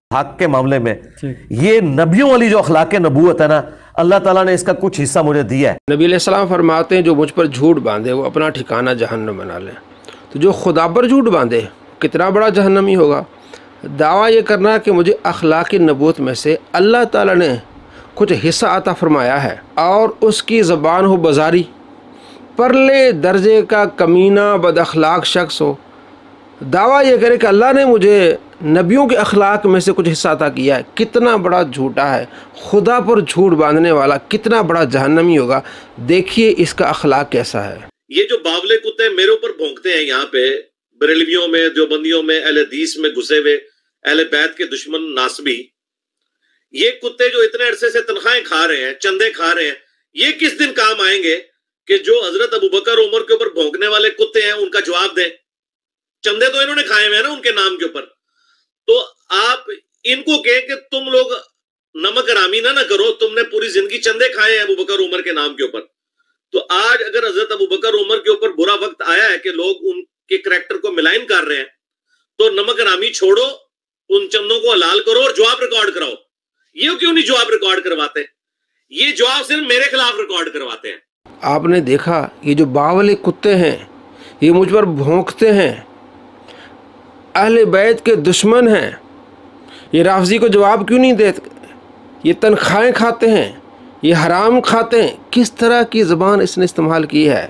हक के मामले में ये नबियों वाली जो अखलाक नबूवत है ना, अल्लाह ताला ने इसका कुछ हिस्सा मुझे दिया है। नबी अलैहिस्सलाम फरमाते हैं जो मुझ पर झूठ बांधे वो अपना ठिकाना जहन्नम बना ले। तो जो खुदा पर झूठ बांधे कितना बड़ा जहन्नमी होगा। दावा ये करना कि मुझे अखलाक नबूवत में से अल्लाह ताला ने कुछ हिस्सा अता फरमाया है और उसकी ज़बान हो बाजारी, परले दर्जे का कमीना बद अखलाक शख्स हो, दावा ये करे कि अल्लाह ने मुझे नबियों के अखलाक में से कुछ हिस्सा अता किया है, कितना बड़ा झूठा है। खुदा पर झूठ बांधने वाला कितना बड़ा जहन्नमी होगा। देखिए इसका अखलाक कैसा है। ये जो बावले कुत्ते मेरे ऊपर भौंकते हैं यहाँ पे बरेलवियों में, देवबंदियों में, अहले हदीस में घुसे हुए अहले बैत के दुश्मन नासबी, ये कुत्ते जो इतने अरसे से तनख्वाहें खा रहे हैं, चंदे खा रहे हैं, ये किस दिन काम आएंगे कि जो हजरत अबू बकर उमर के ऊपर भौंकने वाले कुत्ते हैं उनका जवाब दें। चंदे तो इन्होंने खाए हुए हैं ना उनके नाम के ऊपर। तो आप इनको कहें कि तुम लोग नमक हरामी ना करो, तुमने पूरी जिंदगी चंदे खाए हैं अबू बकर उमर के नाम के ऊपर। तो आज अगर हजरत अबू बकर उमर के ऊपर बुरा वक्त आया है कि लोग उनके करैक्टर को मिलाइन कर रहे हैं, तो नमक हरामी छोड़ो, उन चंदों को हलाल करो और जवाब रिकॉर्ड कराओ। ये क्यों नहीं जवाब रिकॉर्ड करवाते? ये जवाब सिर्फ मेरे खिलाफ रिकॉर्ड करवाते हैं। आपने देखा ये जो बावले कुत्ते हैं ये मुझ पर भौंकते हैं, अहले बैत के दुश्मन हैं, ये रफजी को जवाब क्यों नहीं देते? ये तनख्वाहें खाते हैं, ये हराम खाते हैं। किस तरह की ज़बान इसने इस्तेमाल की है।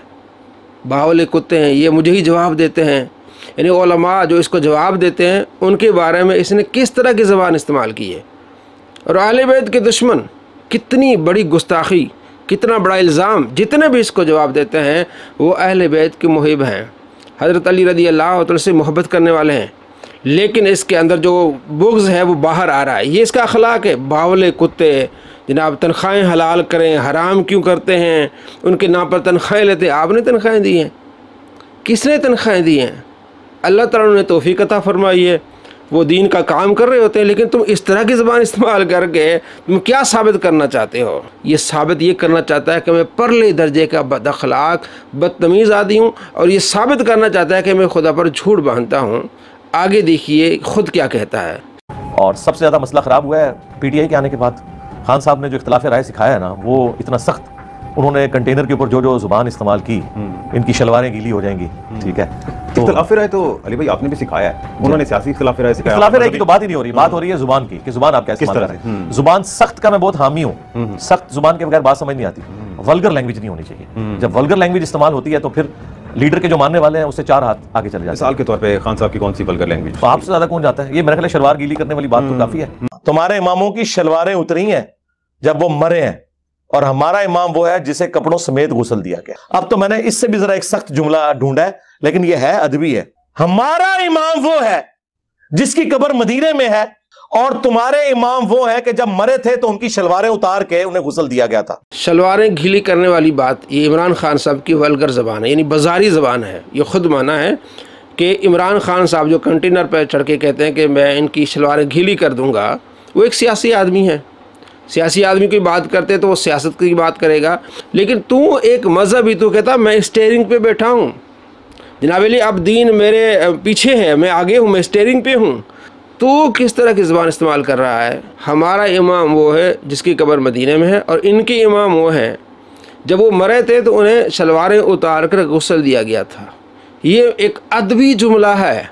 बावले कुत्ते हैं, ये मुझे ही जवाब देते हैं। यानी उलमा जो इसको जवाब देते हैं उनके बारे में इसने किस तरह की ज़बान इस्तेमाल की है। और अहले बैत के दुश्मन, कितनी बड़ी गुस्ताखी, कितना बड़ा इल्ज़ाम। जितने भी इसको जवाब देते हैं वो अहले बैत के मुहिब हैं, हज़रत अली रज़ी अल्लाह तआला से मोहब्बत करने वाले हैं, लेकिन इसके अंदर जो बुग़्ज़ है वो बाहर आ रहा है। ये इसका अखलाक है। बावले कुत्ते जनाब तनख्वाहें हलाल करें, हराम क्यों करते हैं, उनके नाम पर तनख्वाहें लेते हैं। आपने तनख्वाहें दी हैं? किसने तनख्वाहें दी हैं? अल्लाह ताला ने तौफ़ीक़ अता फरमाई है, वो दीन का काम कर रहे होते हैं, लेकिन तुम इस तरह की ज़बान इस्तेमाल करके तुम क्या साबित करना चाहते हो? ये साबित ये करना चाहता है कि मैं परले दर्जे का बदअखलाक बदतमीज़ आदमी हूँ, और ये साबित करना चाहता है कि मैं खुदा पर झूठ बांधता हूँ। आगे देखिए खुद क्या कहता है। और सबसे ज़्यादा मसला ख़राब हुआ है PTI के आने के बाद। खान साहब ने जो इख्तिलाफ राय सिखाया है ना, वो इतना सख्त, उन्होंने कंटेनर के ऊपर जो जो ज़ुबान इस्तेमाल की, इनकी शलवारें गीली हो जाएंगी। ठीक है, तो इख्तिलाफ राय तो अली भाई आपने भी सिखाया है, उन्होंने सियासी इख्तिलाफ राय सिखाया। इख्तिलाफ राय की तो बात ही नहीं हो रही, बात हो रही है जुबान की कि जुबान आप कैसे इस्तेमाल करें। जुबान सख्त का मैं बहुत हामी हूँ। सख्त जुबान के बगैर बात समझ नहीं आती। वल्गर लैंग्वेज नहीं होनी चाहिए। जब वल्गर लैंग्वेज इस्तेमाल होती है तो फिर लीडर के जो मानने वाले हैं उससे 4 हाथ आगे चले जाते हैं। मिसाल के तौर पे खान साहब की कौन सी वल्गर लैंग्वेज? तो आपसे ज्यादा कौन जाता है? ये मेरे ख्याल शलवार गीली करने वाली बात तो काफी है। तुम्हारे इमामों की शलवारें उतरी हैं जब वो मरे हैं, और हमारा इमाम वो है जिसे कपड़ों समेत गुस्ल दिया गया। अब तो मैंने इससे भी जरा एक सख्त जुमला ढूंढा है, लेकिन ये है अदबी है। हमारा इमाम वो है जिसकी कब्र मदीने में है, और तुम्हारे इमाम वो है कि जब मरे थे तो उनकी शलवारें उतार के उन्हें गुस्ल दिया गया था। शलवारें गीली करने वाली बात ये इमरान खान साहब की वल्गर ज़बान है, यानी बाजारी ज़बान है। ये खुद माना है कि इमरान खान साहब जो कंटेनर पर चढ़ के कहते हैं कि मैं इनकी शलवारें गीली कर दूंगा, वो एक सियासी आदमी है। सियासी आदमी की बात करते तो वो सियासत की बात करेगा, लेकिन तू एक मज़हबी, तू कहता मैं स्टीयरिंग पे बैठा हूँ जनाब अली, अब दीन मेरे पीछे है, मैं आगे हूँ, मैं स्टीयरिंग पे हूँ। तो किस तरह की ज़बान इस्तेमाल कर रहा है। हमारा इमाम वो है जिसकी कब्र मदीने में है, और इनके इमाम वो हैं जब वो मरे थे तो उन्हें शलवारें उतार कर गुस्ल दिया गया था। ये एक अदबी जुमला है,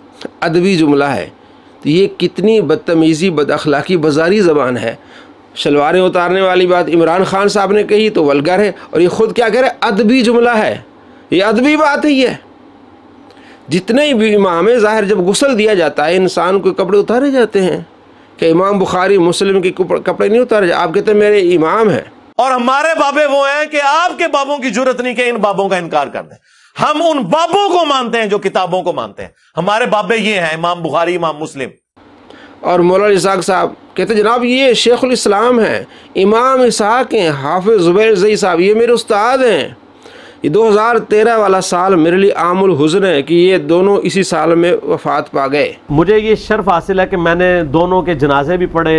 अदबी जुमला है। तो ये कितनी बदतमीज़ी, बदअखलाकी, बाजारी ज़बान है। शलवारें उतारने वाली बात इमरान खान साहब ने कही तो वल्गर है, और ये ख़ुद क्या कह रहे? अदबी जुमला है, ये अदबी बात है। ये जितने भी इमाम है, ज़ाहिर जब गुस्ल दिया जाता है इंसान को कपड़े उतारे जाते हैं, कि इमाम बुखारी मुस्लिम के कपड़े नहीं उतारे जाते। आप कहते हैं मेरे इमाम है, और हमारे बाबे वो हैं कि आपके बाबों की जरूरत नहीं कि इन बाबों का इनकार कर दें। हम उन बाबों को मानते हैं जो किताबों को मानते हैं। हमारे बाबे ये हैं, इमाम बुखारी, इमाम मुस्लिम। और मौलाना इसाक साहब कहते जनाब ये शेखुल इस्लाम हैं, इमाम इसाक हैं, हाफिज ज़ुबैर ज़ई साहब ये मेरे उस्ताद हैं। ये 2013 वाला साल मेरे लिए आमुल हुज़्न है कि ये दोनों इसी साल में वफ़ात पा गए। मुझे ये शर्फ हासिल है कि मैंने दोनों के जनाजे भी पढ़े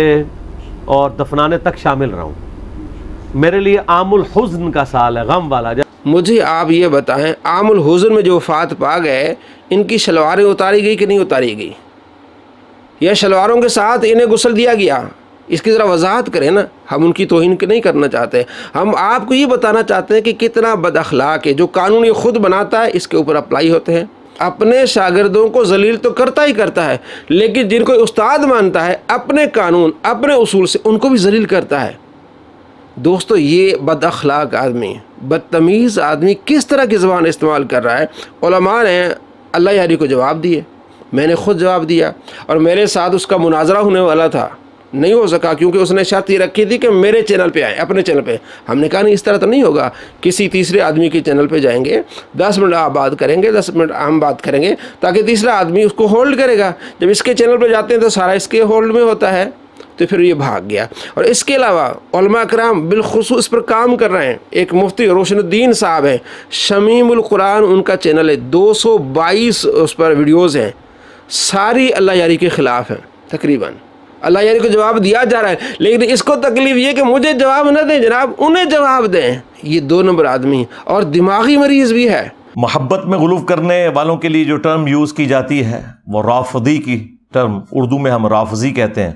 और दफनाने तक शामिल रहा हूँ। मेरे लिए आमुल हुज़्न का साल है, गम वाला। मुझे आप ये बताएं, आमुल हुज़्न में जो वफ़ात पा गए, इनकी शलवारें उतारी गई कि नहीं उतारी गई? या शलवारों के साथ इन्हें गुस्ल दिया गया, इसकी ज़रा वजाहत करें ना। हम उनकी तौहीन नहीं करना चाहते, हम आपको ये बताना चाहते हैं कि कितना बद अखलाक है। जो कानून ये खुद बनाता है इसके ऊपर अप्लाई होते हैं। अपने शागिर्दों को जलील तो करता ही करता है, लेकिन जिनको उस्ताद मानता है अपने कानून अपने उसूल से उनको भी जलील करता है। दोस्तों, ये बद अखलाक आदमी, बदतमीज़ आदमी किस तरह की ज़बान इस्तेमाल कर रहा है। उलमा ने अल्लाहयारी को जवाब दिए, मैंने ख़ुद जवाब दिया, और मेरे साथ उसका मुनाजरा होने वाला था, नहीं हो सका क्योंकि उसने शर्त ये रखी थी कि मेरे चैनल पे आए, अपने चैनल पे। हमने कहा नहीं, इस तरह तो नहीं होगा, किसी तीसरे आदमी के चैनल पे जाएंगे, 10 मिनट आप बात करेंगे, 10 मिनट हम बात करेंगे, ताकि तीसरा आदमी उसको होल्ड करेगा। जब इसके चैनल पे जाते हैं तो सारा इसके होल्ड में होता है, तो फिर ये भाग गया। और इसके अलावा उलमा कराम बिलखुसूस इस पर काम कर रहे हैं। एक मुफ्ती रोशनुद्दीन साहब हैं, शमीमुल कुरान उनका चैनल है, 222 उस पर वीडियोज़ हैं, सारी अल्लाहयारी के ख़िलाफ़ हैं तकरीबन। अल्लाहयारी को जवाब दिया जा रहा है, लेकिन इसको तकलीफ ये कि मुझे जवाब न दें जनाब, उन्हें जवाब दें। ये 2 नंबर आदमी और दिमागी मरीज़ भी है। मोहब्बत में गुलूफ करने वालों के लिए जो टर्म यूज़ की जाती है वो राफदी की टर्म, उर्दू में हम राफजी कहते हैं।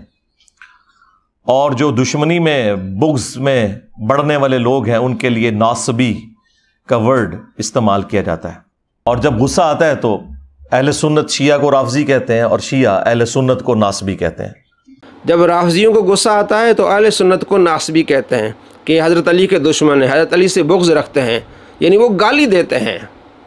और जो दुश्मनी में बुग़्ज़ में बढ़ने वाले लोग हैं उनके लिए नासबी का वर्ड इस्तेमाल किया जाता है। और जब गुस्सा आता है तो अहले सुन्नत शिया को राफजी कहते हैं और शिया अहले सुन्नत को नासबी कहते हैं। जब राफजियों को गुस्सा आता है तो अहले सुन्नत को नासबी कहते हैं कि हज़रत अली के दुश्मन हैं, हज़रत अली से बुग़्ज़ रखते हैं, यानी वो गाली देते हैं।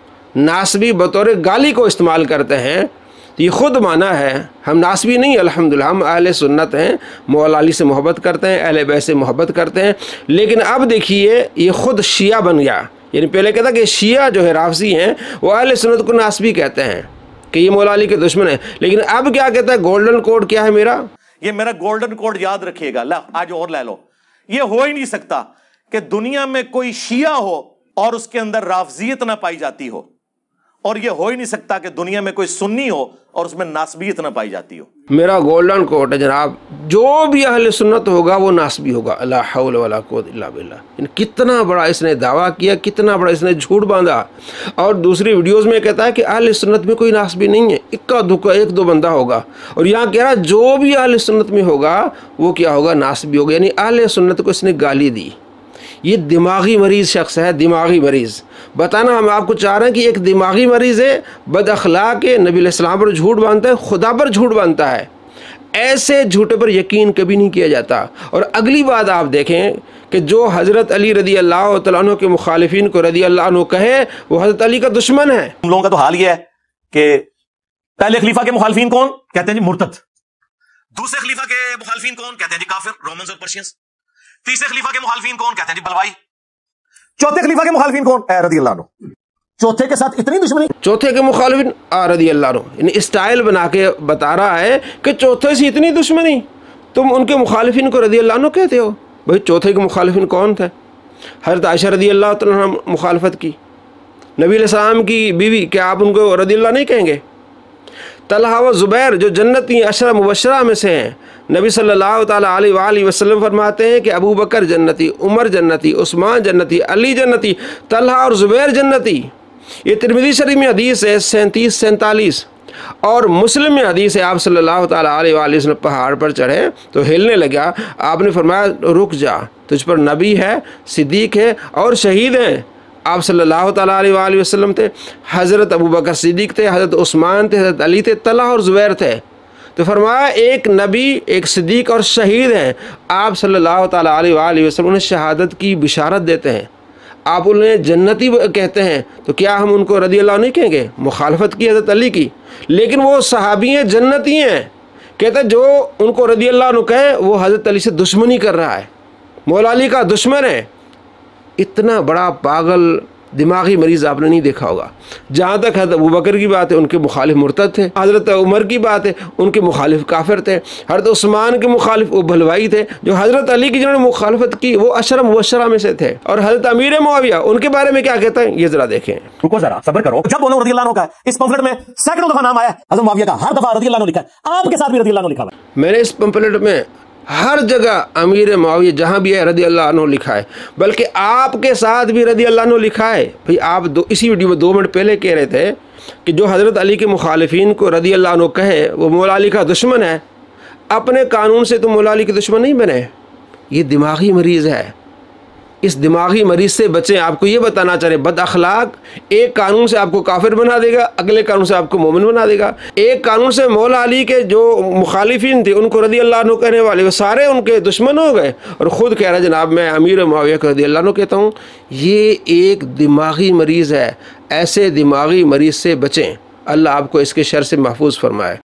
नासबी बतौर गाली को इस्तेमाल करते हैं। तो ये ख़ुद माना है, हम नासबी नहीं, अल्हम्दुलिल्लाह हम अहले सुन्नत हैं, मौला अली से मोहब्बत करते हैं, अहले बैत से मोहब्बत करते हैं। लेकिन अब देखिए ये ख़ुद शिया बन गया। यानी पहले कहता कि शिया जो है राफजी हैं वो अहले सुन्नत को नासबी कहते हैं कि ये मौला अली के दुश्मन है। लेकिन अब क्या कहता है, गोल्डन कोड क्या है मेरा, ये मेरा गोल्डन कोड याद रखिएगा, ला आज और ले लो। ये हो ही नहीं सकता कि दुनिया में कोई शिया हो और उसके अंदर राफजियत ना पाई जाती हो, और ये हो ही नहीं सकता कि दुनिया में कोई सुन्नी हो और उसमें नासबियत ना पाई जाती हो। मेरा गोल्डन कोड है जनाब, जो भी अहले सुन्नत होगा वो नासबी होगा। अल्लाह हौल वला कुव्वता इल्ला बिल्लाह। कितना बड़ा इसने दावा किया, कितना बड़ा इसने झूठ बांधा। और दूसरी वीडियोस में कहता है कि अहले सुन्नत में कोई नासबी नहीं है, इक्का दुक्का 1-2 बंदा होगा। और यहाँ कह रहा है जो भी अहले सुन्नत में होगा वो क्या होगा, नासबी होगा। यानी अहले सुन्नत को इसने गाली दी। ये दिमागी मरीज़ शख्स है, दिमागी मरीज़। बताना हम आपको चाह रहे हैं कि एक दिमागी मरीज़ है, बद अखलाक है, नबी अलैहिस्सलाम पर झूठ बांधता है, खुदा पर झूठ बांधता है। ऐसे झूठे पर यकीन कभी नहीं किया जाता। और अगली बात आप देखें कि जो हज़रत अली रदी अल्लाह तआला अन्हु के मुखालिफिन को रदी अल्लाह अन्हु कहे वो हज़रत अली का दुश्मन है। हम लोगों का तो हाल ये है कि पहले खलीफा के मुखालिफिन कौन कहते हैं जी, मुर्तद। दूसरे खलीफा के मुखालिफिन कौन कहते हैं जी, काफिर, रोमन्स और पर्शियंस। तीसरे खलीफा के मुखालिफिन कौन कहते हैं जी, बलवाई। चौथे खलीफा के मुखालिफिन कौन, रदी अल्लाह अन्हु। चौथे के साथ इतनी दुश्मनी, चौथे के मुखालिफिन रदी अल्लाह अन्हु। यानी स्टाइल बना के बता रहा है कि चौथे से इतनी दुश्मनी, तुम उनके मुखालिफिन को रदी अल्लाह अन्हु कहते हो। भाई चौथे के मुखालिफिन कौन थे? हज़रत आयशा रदी अल्लाह तआला मुखालफत की, नबी अलैहिस्सलाम की बीवी, क्या आप उनको रदी अल्लाह नहीं कहेंगे? तलहा व ज़ुबैर जो जन्नती अशरा मुबशरा में से हैं, नबी सल्लल्लाहु ताला अलैहि वसल्लम फरमाते हैं कि अबू बकर जन्नती, उमर जन्नती, उस्मान जन्नती, अली जन्नती, तलहा और ज़ुबैर जन्नती। ये तिरमिज़ी शरीफ में हदीस है 37-47, और मुस्लिम में हदीस है, आप सल्लल्लाहु ताला अलैहि वसल्लम पहाड़ पर चढ़े तो हिलने लगा, आपने फरमाया रुक जा, तुझ पर नबी है, सिद्दीक है और शहीद हैं। आप सल्लल्लाहु ताला अलैहि वसल्लम थे, हज़रत अबू बकर सिद्दीक थे, हज़रत उस्मान थे, हज़रत अली थे, तलहा और ज़ुबैर थे। तो फरमाया एक नबी, एक सिद्दीक और शहीद हैं। आप सल्लल्लाहु ताला अलैहि वसल्लम उन्हें शहादत की बिशारत देते हैं, आप उन्हें जन्नती कहते हैं। तो क्या हम उनको रदी अल्लाह नहीं कहेंगे? मुखालफत की हज़रत अली की, लेकिन वो सहाबी हैं, जन्नती हैं। कहते जो उनको रदी अल्लाह कहे वो हज़रत अली से दुश्मनी कर रहा है, मौला अली का दुश्मन है। इतना बड़ा पागल दिमागी मरीज़ आपने नहीं देखा होगा। जहाँ तक हज़रत अबू बकर की बात है, उनके मुखालिफ मुर्तद थे। हज़रत उमर की बात है, उनके मुखालिफ काफिर थे। हज़रत उस्मान के मुखालिफ वो भलवाई थे। जो हज़रत अली की जिन्होंने मुखालफत की वो अशरा मुबशरा में से थे। और हज़रत अमीर मुआविया उनके बारे में क्या कहते हैं, ये जरा देखें। रुको जरा, सब्र करो। जब बोलो रज़ी अल्लाह अन्हु का, इस पंफलेट में सैकड़ों दफा नाम आया हज़रत मुआविया का, हर दफा रज़ी अल्लाह अन्हु लिखा है, आपके साथ भी रज़ी अल्लाह अन्हु लिखा है। मैंने इस पंफलेट में हर जगह अमीर मुआविया जहाँ भी है रदी अल्लाह अन्हु लिखा है, बल्कि आपके साथ भी रदी अल्लाह अन्हु लिखा है। भाई आप इसी वीडियो में 2 मिनट पहले कह रहे थे कि जो हज़रत अली के मुखालिफिन को रदी अल्लाह अन्हु कहे वो मौला अली का दुश्मन है, अपने कानून से तो मौला अली के दुश्मन नहीं बने। ये दिमागी मरीज़ है, इस दिमागी मरीज़ से बचें। आपको ये बताना चाह रहे, बद अखलाक एक कानून से आपको काफिर बना देगा, अगले कानून से आपको मोमिन बना देगा। एक कानून से मौला अली के जो मुखालिफिन थे उनको रदी अल्लाह अन्हु कहने वाले वो सारे उनके दुश्मन हो गए, और ख़ुद कह रहा है जनाब मैं अमीर मुआविया को रदी अल्लाह अन्हु कहता हूँ। ये एक दिमागी मरीज़ है, ऐसे दिमागी मरीज़ से बचें। अल्लाह आपको इसके शर से महफूज फरमाए।